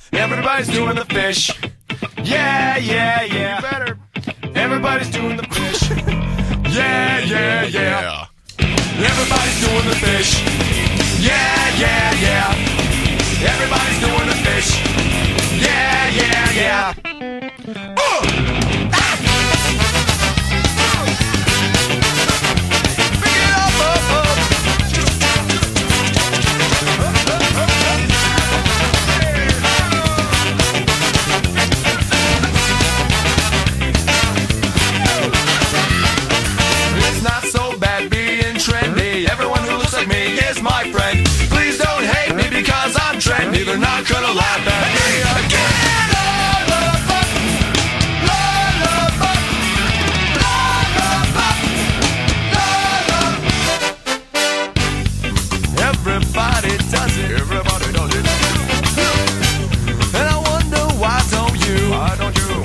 Everybody's doing the fish. Yeah, yeah, yeah. You better. Everybody's doing the fish. Yeah, yeah, yeah. Everybody's doing the fish. Yeah, yeah, yeah. Everybody's doing the fish. Yeah, yeah, yeah. Pick it up, up, up. It's not so bad being trendy. Everyone who looks like me is my friend. Please don't hate me because I'm trendy. They're not gonna laugh at me again. Everybody does it. Everybody does it. And I wonder why don't you? Why don't you?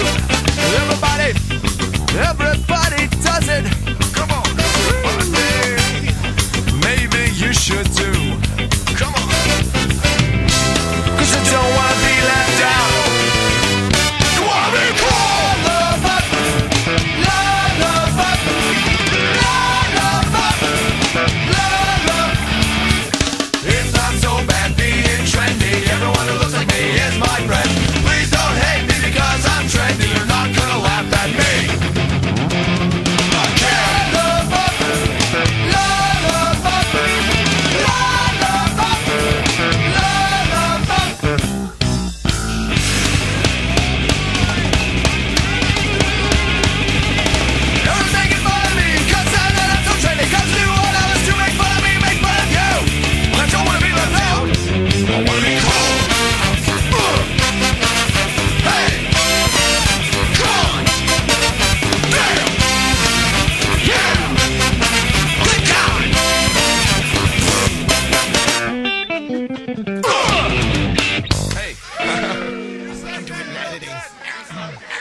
Everybody does it. Come on, everybody. Maybe you should too. Come on. 'Cause you don't wanna be left out. You wanna be cool? Love up, love up, love up, love up. It's not so bad being trendy. Everyone who looks like me is my friend. Please don't hate me because I'm trendy. You're not gonna laugh at me. I can't. Love up, love up, love up, love up. You're making fun of me, 'cause I know I'm so trendy. 'Cause you what I was to make fun of me, make fun of you. I don't wanna be left out. I wanna be cool. Hey, come on. Damn. Yeah. Good God. Hey.